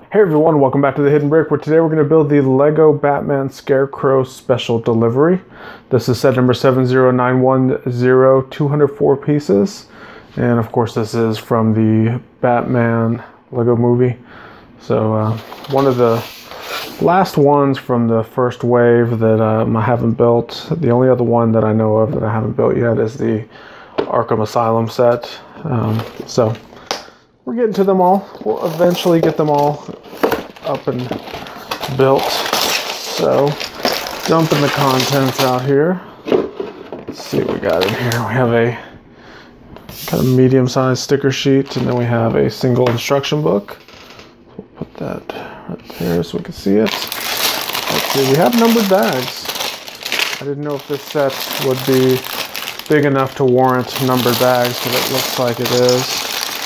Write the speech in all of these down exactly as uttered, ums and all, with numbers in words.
Hey everyone, welcome back to The Hidden Brick, where today we're going to build the Lego Batman Scarecrow Special Delivery. This is set number seven zero nine one zero, two hundred four pieces. And of course this is from the Batman Lego movie. So uh, one of the last ones from the first wave that um, I haven't built. The only other one that I know of that I haven't built yet is the Arkham Asylum set. Um, so we're getting to them all. We'll eventually get them all up and built. So, dumping the contents out here. Let's see what we got in here. We have a kind of medium-sized sticker sheet, and then we have a single instruction book. We'll put that right there so we can see it. Let's see, we have numbered bags. I didn't know if this set would be big enough to warrant numbered bags, but it looks like it is.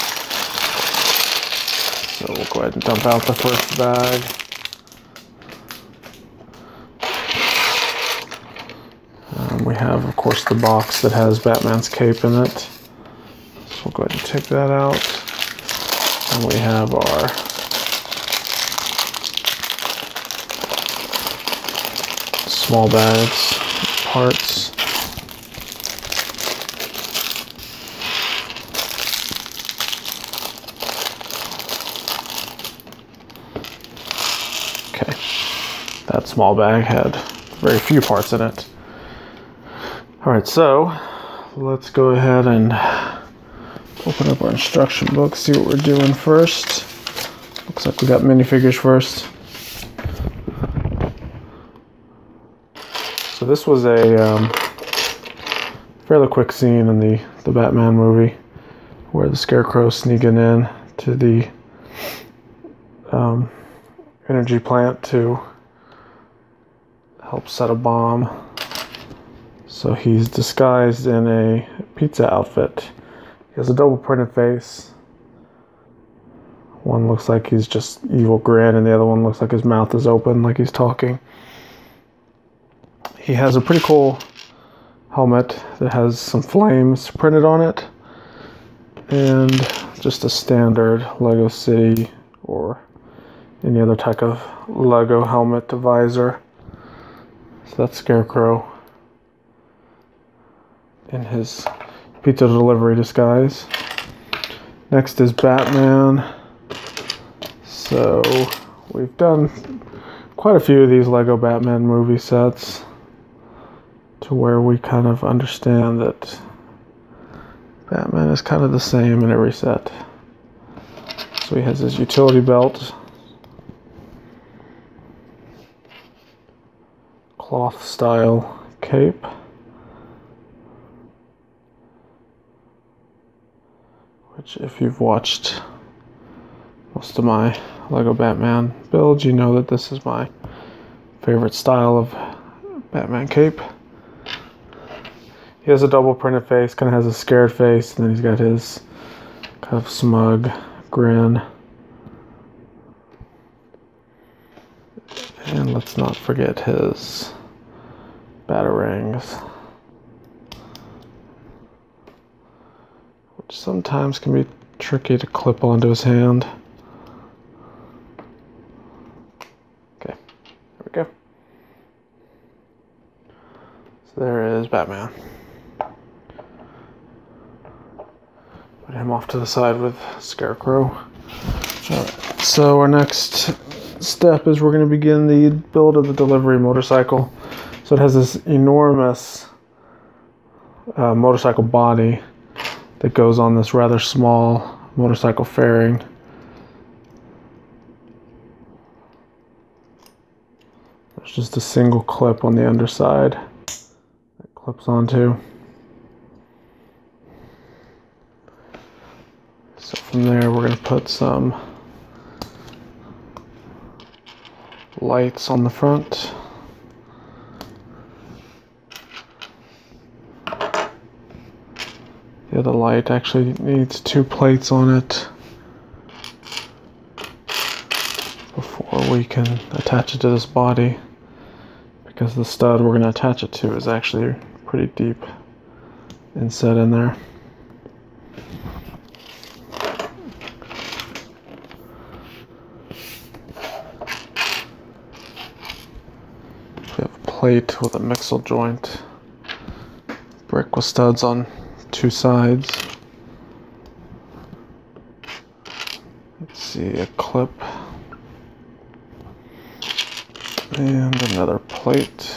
So we'll go ahead and dump out the first bag. Um, we have, of course, the box that has Batman's cape in it. So we'll go ahead and take that out. And we have our small bags, parts. That small bag had very few parts in it. All right, so let's go ahead and open up our instruction book, see what we're doing first. Looks like we got minifigures first. So this was a um, fairly quick scene in the, the Batman movie where the Scarecrow's sneaking in to the um, energy plant to help set a bomb. So he's disguised in a pizza outfit. He has a double printed face. One looks like he's just evil grin, and the other one looks like his mouth is open, like he's talking. He has a pretty cool helmet that has some flames printed on it, and just a standard Lego City or any other type of Lego helmet to visor. So that's Scarecrow in his pizza delivery disguise. Next is Batman. So we've done quite a few of these Lego Batman movie sets to where we kind of understand that Batman is kind of the same in every set. So he has his utility belt, cloth style cape, which if you've watched most of my Lego Batman builds, you know that this is my favorite style of Batman cape. He has a double printed face, kind of has a scared face, and then he's got his kind of smug grin. And let's not forget his batarangs, which sometimes can be tricky to clip onto his hand. Okay, there we go. So there is Batman. Put him off to the side with Scarecrow. Alright, so our next step is we're going to begin the build of the delivery motorcycle. So it has this enormous uh, motorcycle body that goes on this rather small motorcycle fairing. There's just a single clip on the underside that clips onto. So from there we're going to put some lights on the front. The other light actually needs two plates on it before we can attach it to this body, because the stud we're going to attach it to is actually pretty deep inset in there. plate with a mixel joint. Brick with studs on two sides. Let's see, a clip. And another plate.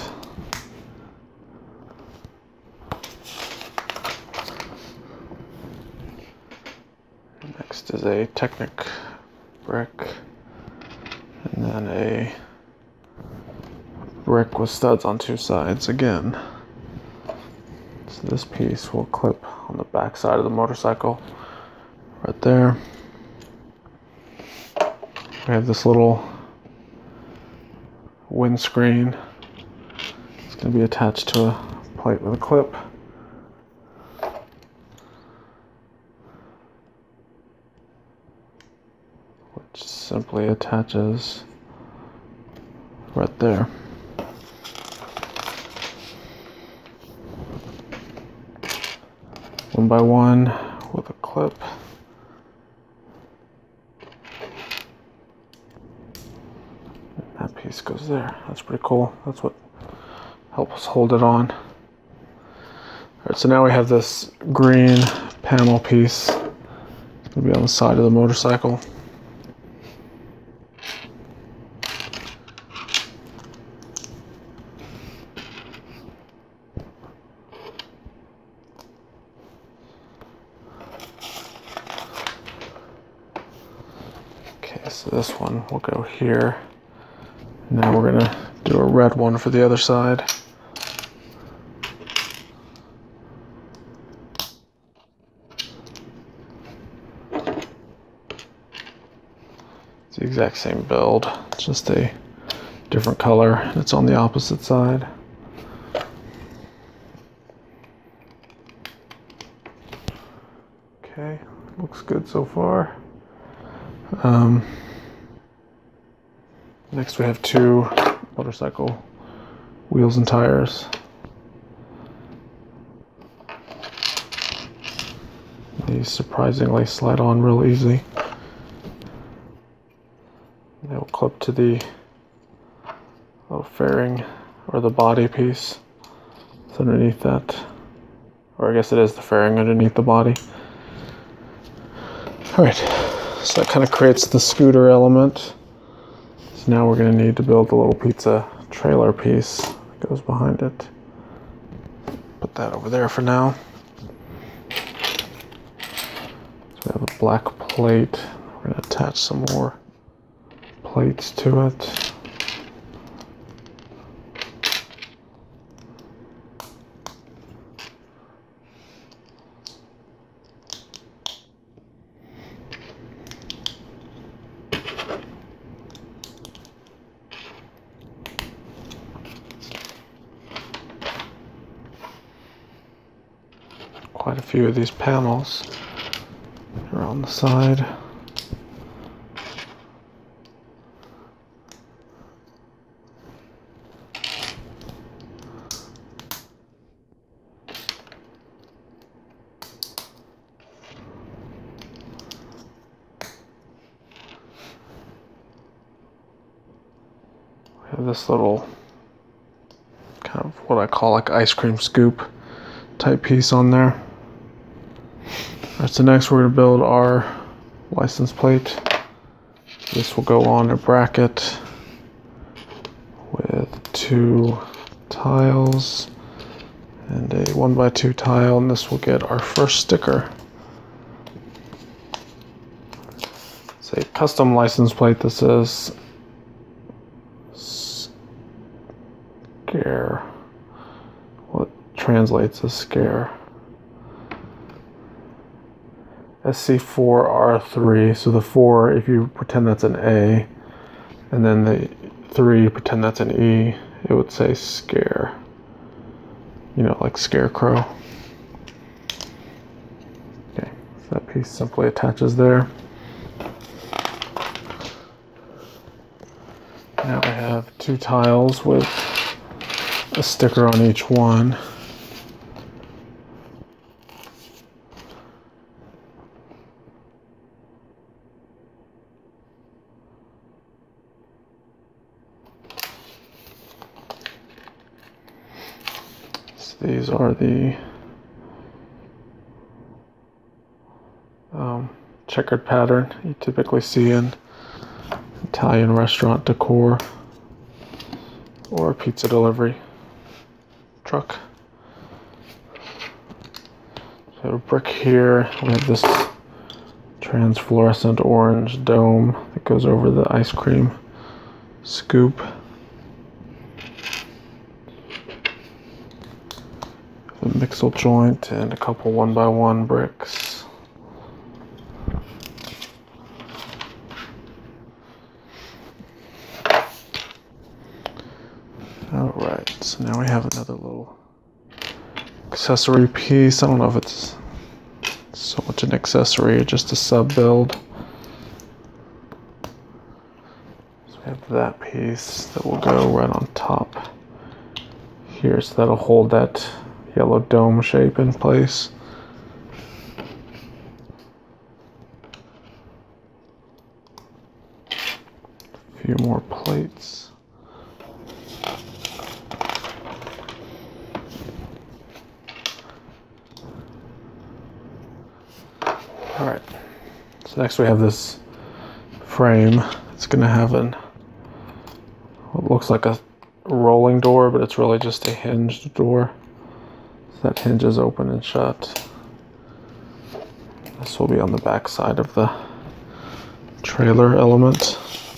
Next is a Technic brick. And then a brick with studs on two sides again. So this piece will clip on the back side of the motorcycle right there. We have this little windscreen. It's going to be attached to a plate with a clip. Which simply attaches right there. One by one with a clip. That piece goes there. That's pretty cool. That's what helps hold it on. All right, so now we have this green panel piece. It's gonna be on the side of the motorcycle. Okay, so this one will go here. Now we're gonna do a red one for the other side. It's the exact same build, it's just a different color. It's on the opposite side. Okay, looks good so far. Um, next we have two motorcycle wheels and tires. These surprisingly slide on real easy. They will clip to the little fairing or the body piece that's underneath that. Or I guess it is the fairing underneath the body. Alright, so that kind of creates the scooter element. So now we're going to need to build the little pizza trailer piece that goes behind it. Put that over there for now. So we have a black plate. We're going to attach some more plates to it. Quite a few of these panels are on the side. We have this little kind of what I call like ice cream scoop type piece on there. Alright, so next we're going to build our license plate. This will go on a bracket with two tiles and a one by two tile, and this will get our first sticker. It's a custom license plate that says scare. What translates as scare. S C four R three, so the four, if you pretend that's an A, and then the three, pretend that's an E, it would say scare. You know, like scarecrow. Okay, so that piece simply attaches there. Now I have two tiles with a sticker on each one. these are the um, checkered pattern you typically see in Italian restaurant decor or a pizza delivery truck. So a brick here, we have this translucent orange dome that goes over the ice cream scoop. The mixel joint and a couple one by one bricks. Alright, so now we have another little accessory piece. I don't know if it's so much an accessory or just a sub build. So we have that piece that will go right on top here, so that'll hold that yellow dome shape in place. A few more plates. All right, so next we have this frame. It's gonna have an, what looks like a rolling door, but it's really just a hinged door. So that hinge is open and shut. This will be on the back side of the trailer element.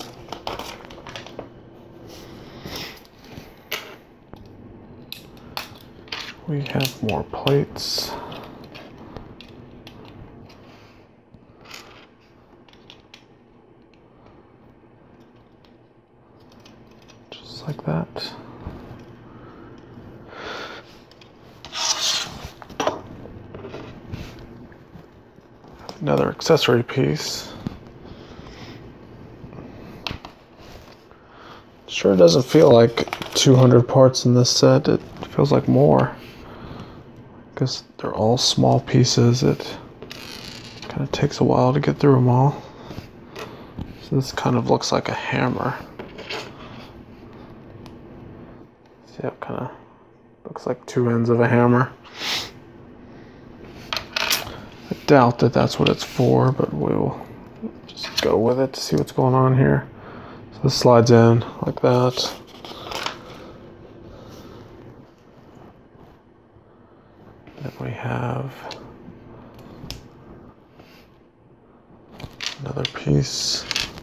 We have more plates. Like that. Another accessory piece. Sure doesn't feel like two hundred parts in this set. It feels like more. Because they're all small pieces. It kind of takes a while to get through them all. So this kind of looks like a hammer. Yeah, it kind of looks like two ends of a hammer. I doubt that that's what it's for, but we'll just go with it to see what's going on here. So this slides in like that. Then we have another piece.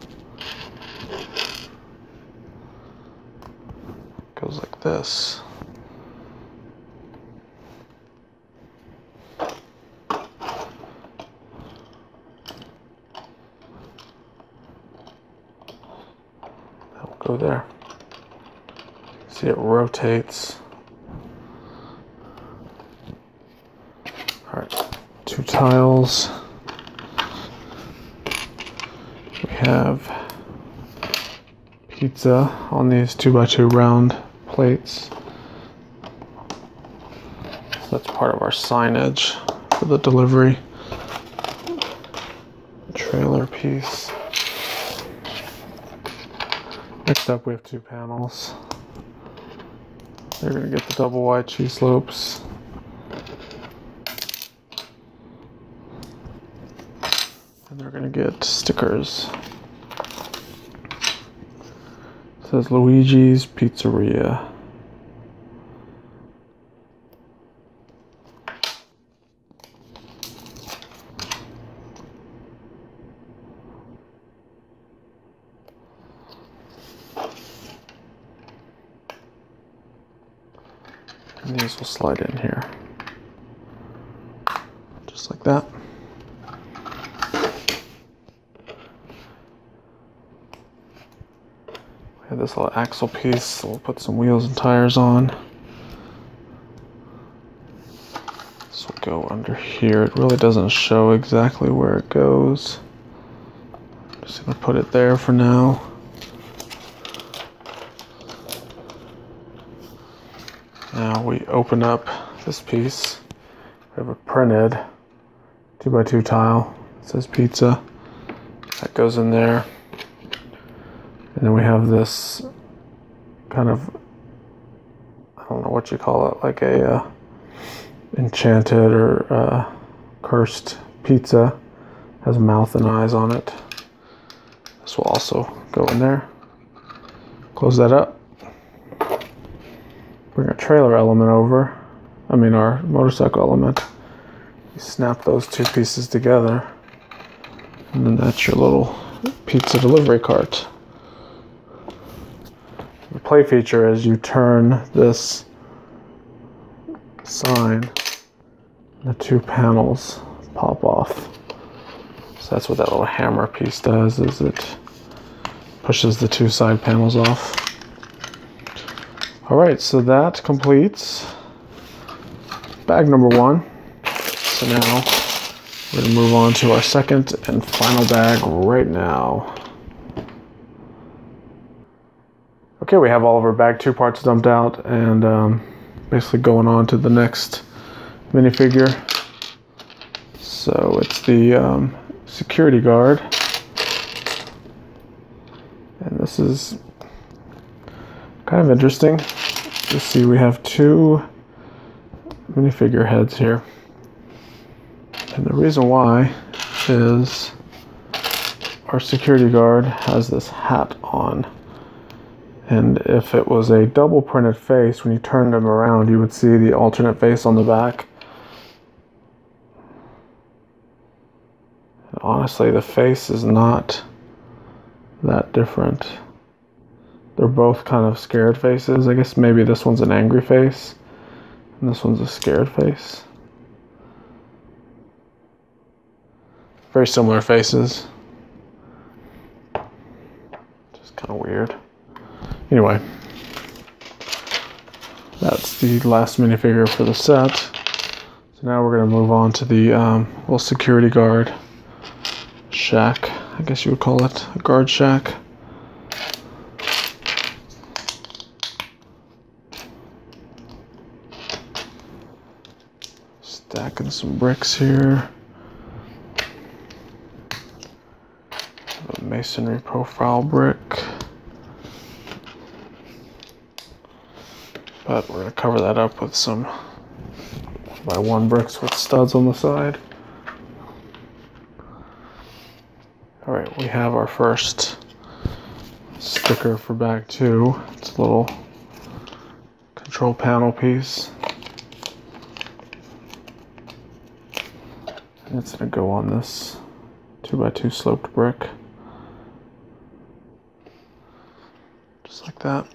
Goes like this. That will go there. See, it rotates. All right, two tiles. We have pizza on these two by two round plates. So that's part of our signage for the delivery trailer piece. Next up we have two panels. They're going to get the double wide cheese slopes. And they're going to get stickers. It says Luigi's Pizzeria. And these will slide in here. Just like that. We have this little axle piece, so we'll put some wheels and tires on. This will go under here. It really doesn't show exactly where it goes. I'm just gonna put it there for now. Now we open up this piece. We have a printed two by two tile. It says pizza. That goes in there. And then we have this kind of, I don't know what you call it, like a uh, enchanted or uh, cursed pizza. Has a mouth and eyes on it. This will also go in there. Close that up. Bring our trailer element over. I mean our motorcycle element. You snap those two pieces together. And then that's your little pizza delivery cart. The play feature is you turn this sign, the two panels pop off. So that's what that little hammer piece does, is it pushes the two side panels off. All right, so that completes bag number one. So now we're gonna move on to our second and final bag right now. Okay, we have all of our bag two parts dumped out and um, basically going on to the next minifigure. So it's the um, security guard. And this is kind of interesting. You see we have two minifigure heads here. And the reason why is our security guard has this hat on. And if it was a double printed face, when you turned him around, you would see the alternate face on the back. And honestly, the face is not that different. They're both kind of scared faces. I guess maybe this one's an angry face, and this one's a scared face. Very similar faces. Just kind of weird. Anyway, that's the last minifigure for the set. So now we're going to move on to the um, little security guard shack, I guess you would call it, a guard shack. Stacking some bricks here. A masonry profile brick. But we're going to cover that up with some one by one bricks with studs on the side. Alright, we have our first sticker for bag two. It's a little control panel piece. And it's going to go on this two by two sloped brick. Just like that.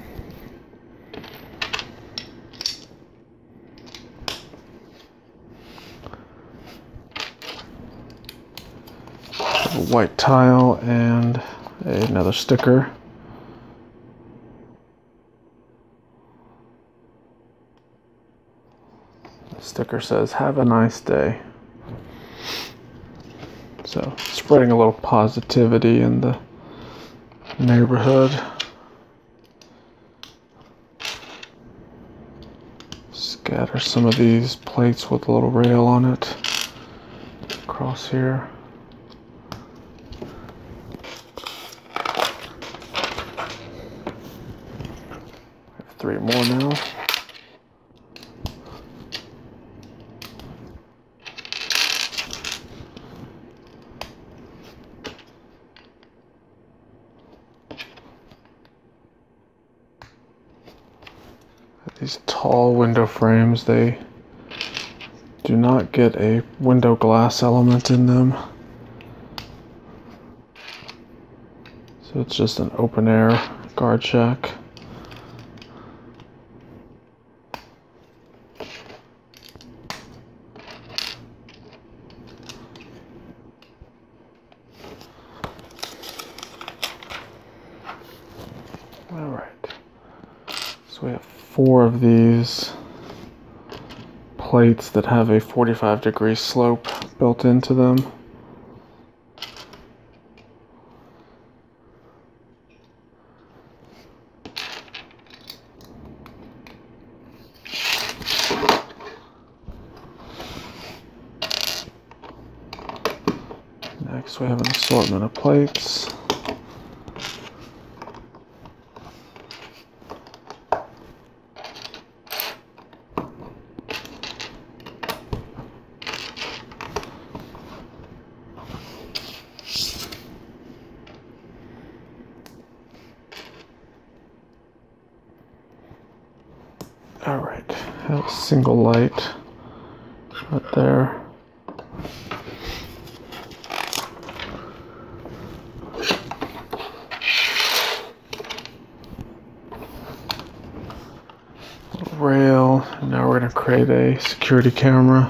A white tile and another sticker. The sticker says, "Have a nice day." So, spreading a little positivity in the neighborhood. Scatter some of these plates with a little rail on it across here. Three more now. These tall window frames, they do not get a window glass element in them. So it's just an open air guard shack. Alright, so we have four of these plates that have a forty-five degree slope built into them. Next we have an assortment of plates. have a single light right there. Little rail, and now we're going to create a security camera.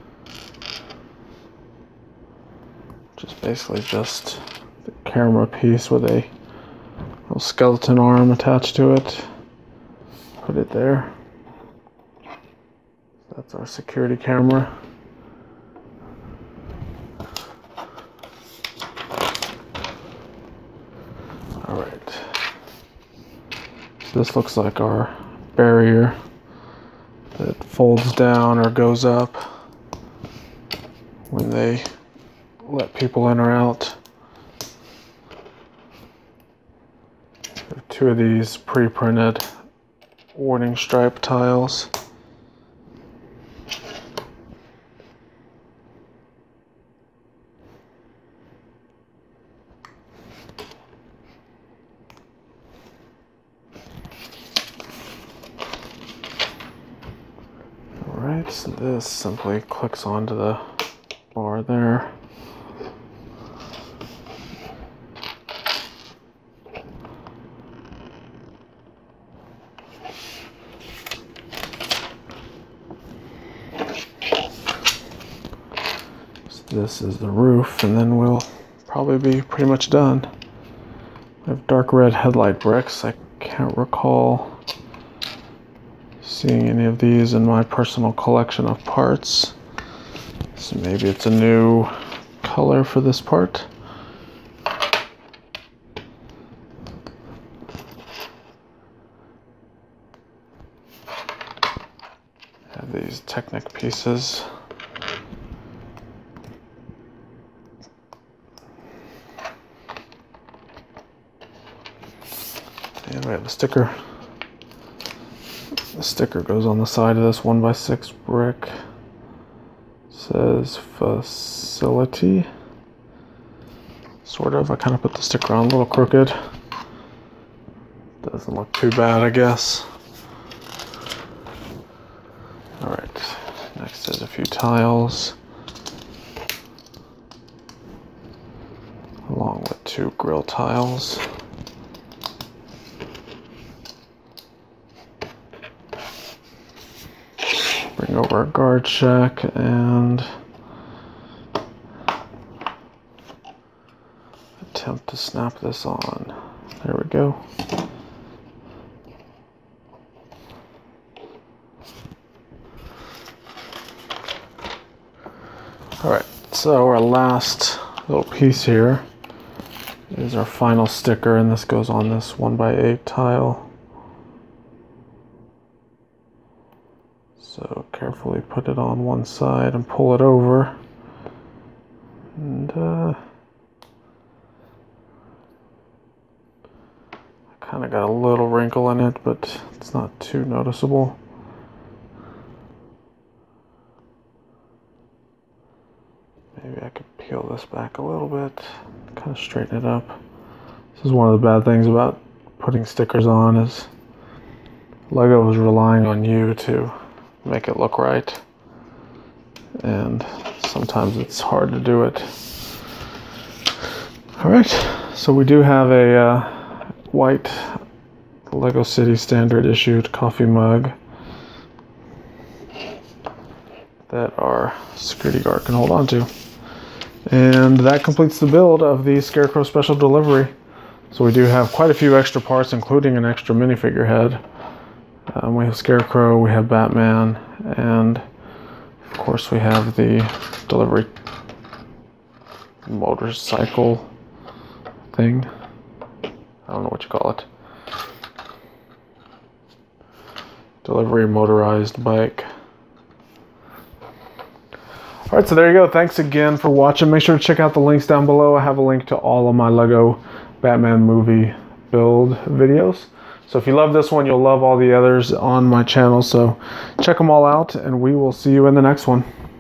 Which is basically just the camera piece with a little skeleton arm attached to it. Put it there. That's our security camera. All right. So this looks like our barrier that folds down or goes up when they let people in or out. There are two of these pre-printed warning stripe tiles. Alright, so this simply clicks onto the bar there. This is the roof, and then we'll probably be pretty much done. We have dark red headlight bricks. I can't recall seeing any of these in my personal collection of parts. So maybe it's a new color for this part. Have these Technic pieces. And we have a sticker. The sticker goes on the side of this one by six brick. It says facility. Sort of. I kind of put the sticker on a little crooked. Doesn't look too bad, I guess. Alright. Next is a few tiles. Along with two grill tiles. Bring over our guard shack and attempt to snap this on. There we go. Alright, so our last little piece here is our final sticker, and this goes on this one by eight tile. So carefully put it on one side and pull it over. And uh, I kind of got a little wrinkle in it, but it's not too noticeable. Maybe I could peel this back a little bit, kind of straighten it up. This is one of the bad things about putting stickers on, is Lego is relying on you to make it look right, and sometimes it's hard to do it. Alright, so we do have a uh, white Lego City standard issued coffee mug that our security guard can hold on to. And that completes the build of the Scarecrow Special Delivery. So we do have quite a few extra parts, including an extra minifigure head. Um, we have Scarecrow, we have Batman, and of course we have the delivery motorcycle thing. I don't know what you call it. Delivery motorized bike. Alright, so there you go. Thanks again for watching. Make sure to check out the links down below. I have a link to all of my Lego Batman movie build videos. So if you love this one, you'll love all the others on my channel. So check them all out, and we will see you in the next one.